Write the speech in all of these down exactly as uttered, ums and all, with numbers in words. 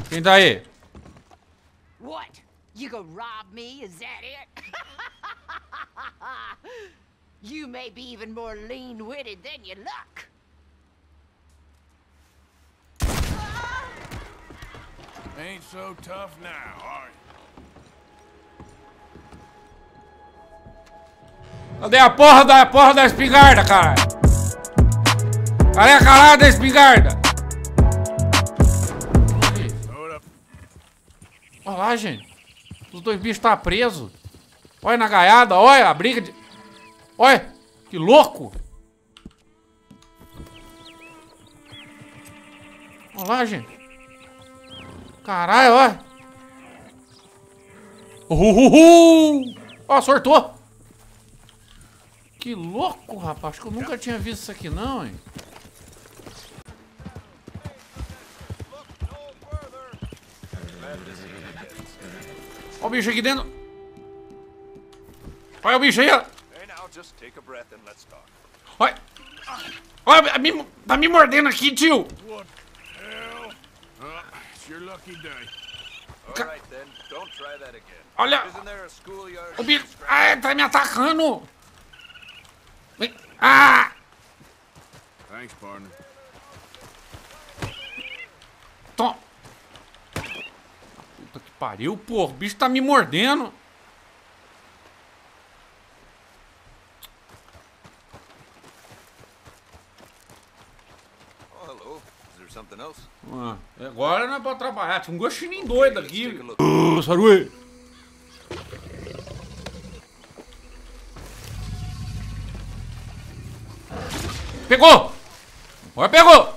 Quem tá aí? What? You gonna rob me? Is that it? You may be even more lean-witted than you look. Ain't so tough now, are you? Cadê a porra da porra da espingarda, cara? Cadê a caralho da espingarda? Olha lá, gente. Os dois bichos tá presos. Olha na gaiada, olha a briga de... Olha, que louco. Olha lá, gente. Caralho, olha. Uhul. Ó, sortou. Que louco, rapaz. Acho que eu nunca tinha visto isso aqui, não, hein. Olha o bicho aqui dentro. Olha o bicho aí, ó. Olha. Olha, me, tá me mordendo aqui, tio. Ca... Olha. O bicho. Ah, tá me atacando. Ah! Thanks, partner. Tom. Puta que pariu, pô. O bicho tá me mordendo. Oh, hello. Is there something else? Ah, agora não é pra trabalhar. Tinha um gostinho doido aqui. Uh, Saruê. Pegou! Olha, pegou!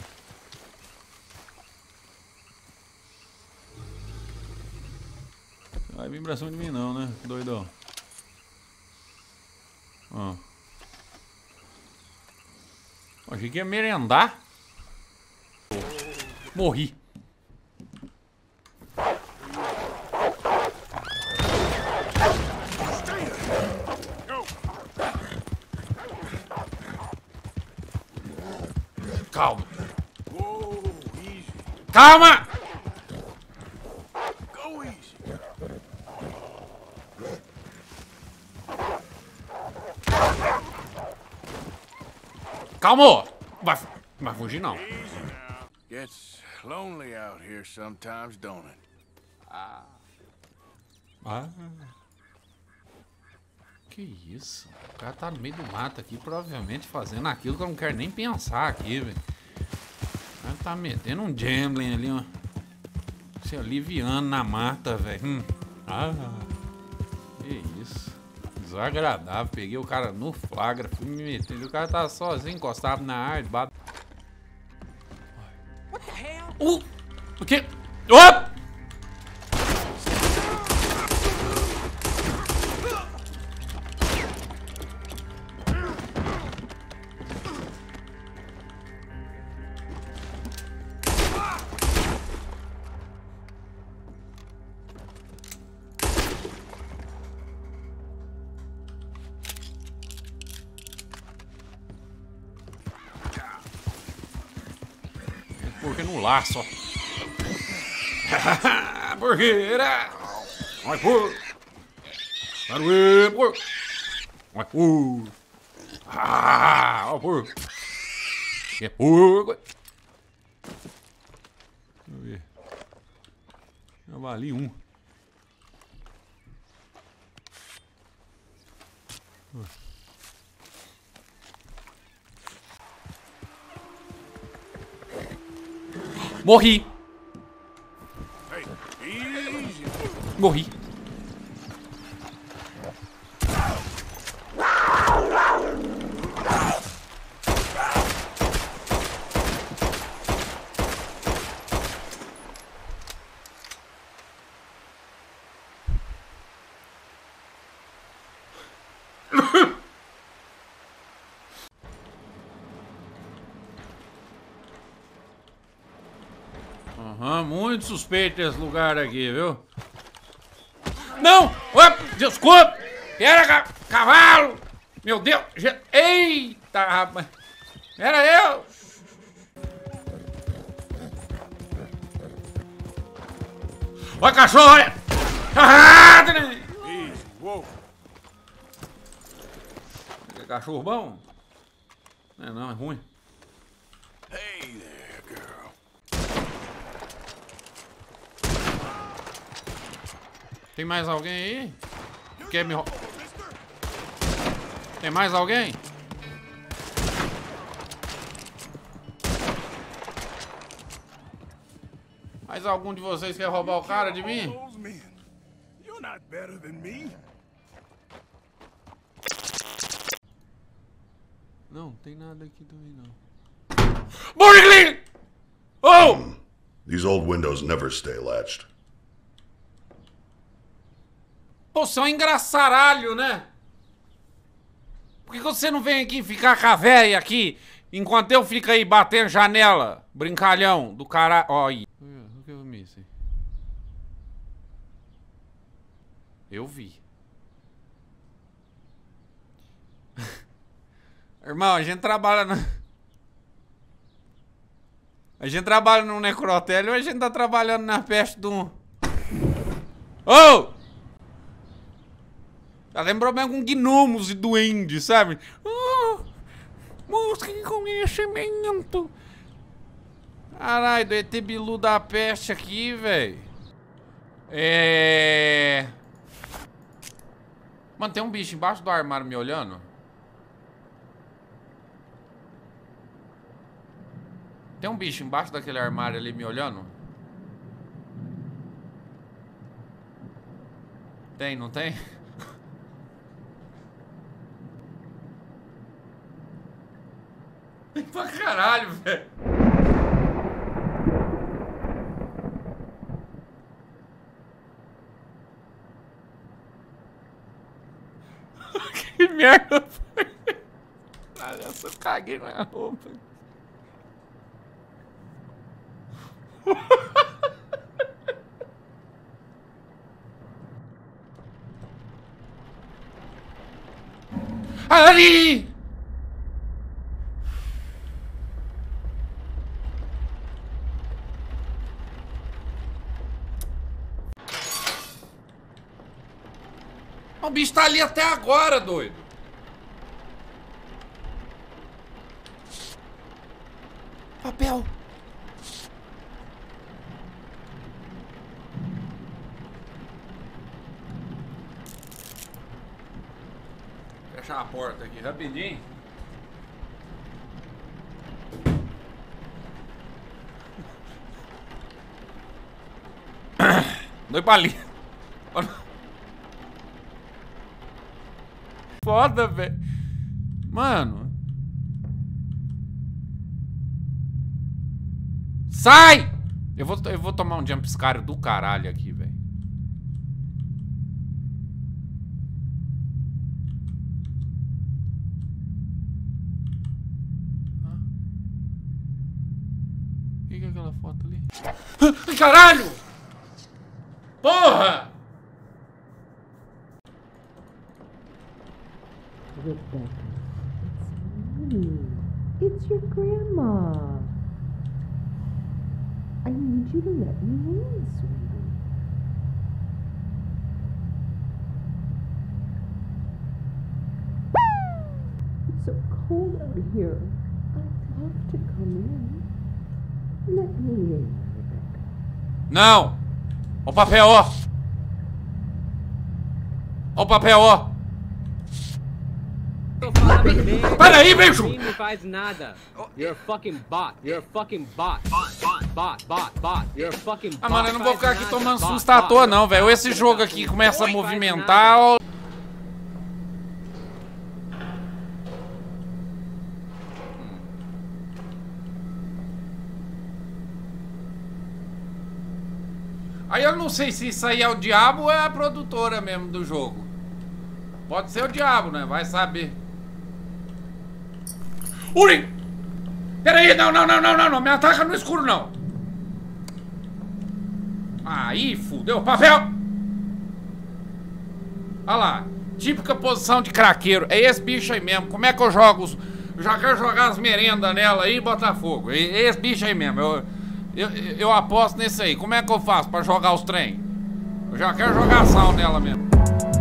Não vai vir pra cima de mim não, né? Doidão. Ó. Achei que ia merendar. Morri. Calma. Calma! Calma! Vai, vai fugir não. Gets lonely out here sometimes, don't it? Ah. Ah. Que isso? O cara tá no meio do mato aqui, provavelmente fazendo aquilo que eu não quero nem pensar aqui, velho. O cara tá metendo um gambling ali, ó. Se aliviando na mata, velho. Hum. Ah. Que isso. Desagradável. Peguei o cara no flagra, fui me metendo. O cara tá sozinho, encostado na árvore. Bat... Uh! O quê? Oh! Porque no laço, ó. Porqueira! Vai por! Vai por! Vai por! Ah! Vai por! É porco! Deixa eu ver. Já vali um. Morri! Morri! Aham, muito suspeito esse lugar aqui, viu? Não! Opa, desculpa! Era ca cavalo! Meu Deus! Eita, rapaz! Era eu! Olha cachorro, olha! Ah, Easy, whoa. é cachorro bom? Não é não, é ruim. Hey there, girl. Tem mais alguém aí? Quer me... Tem mais alguém? Mais algum de vocês quer roubar o cara de mim? You're not better than me. Não, tem nada aqui também não. Borgling! Oh! These old windows never stay latched. Pô, você é um engraçaralho, né? Por que você não vem aqui ficar com a véia aqui, enquanto eu fico aí batendo janela? Brincalhão do caralho. Ó aí. O que eu vi isso aí? Eu vi. Irmão, a gente trabalha no... A gente trabalha no necrotério ou a gente tá trabalhando na peste do... Oh! Tá lembrando mesmo com gnomos e duendes, sabe? Oh, busquem conhecimento. Caralho, do E T Bilu da peste aqui, velho. É... Mano, tem um bicho embaixo do armário me olhando. Tem um bicho embaixo daquele armário ali me olhando? Tem, não tem? Tem pra caralho, velho. Que merda foi? Olha, eu caguei na roupa. Ali! O bicho tá ali até agora, doido. Papel. Fechar a porta aqui rapidinho. Dois palinhos. Foda, velho. Mano. Sai! Eu vou, eu vou tomar um jumpscare do caralho aqui, velho. O que é aquela foto ali? Caralho! Porra! Rebecca, it's me. It's your grandma. I need you to let me in, sweetie. It's so cold out here. I'd love to come in. Let me in, Rebecca. Não! Ó o papel, ó! Ó o papel, ó! Para aí, bicho! Não faz nada. You're a fucking bot. You're a fucking bot. Bot, bot, bot, bot. You're a fucking bot. Ah, mano, eu não vou ficar aqui tomando susto à toa, não, velho. Esse jogo aqui começa a movimentar. Ó. Aí eu não sei se isso aí é o diabo ou é a produtora mesmo do jogo. Pode ser o diabo, né? Vai saber. Uri! Peraí, não, não, não, não, não, não. Me ataca no escuro, não. Aí, fudeu. Papel! Olha lá. Típica posição de craqueiro. É esse bicho aí mesmo. Como é que eu jogo os... Eu já quero jogar as merendas nela aí e botar fogo. É esse bicho aí mesmo. Eu, eu, eu aposto nesse aí. Como é que eu faço pra jogar os trem? Eu já quero jogar sal nela mesmo.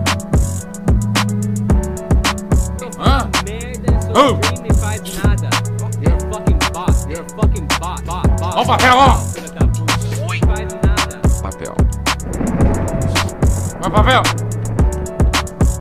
Hã? Merda, seu Oh. stream nem faz nada. You're a fucking bot. You're a fucking bot. Bot, bot. Ó o papel, ó! Filha da puta. Não faz nada. Papel. Vai, papel!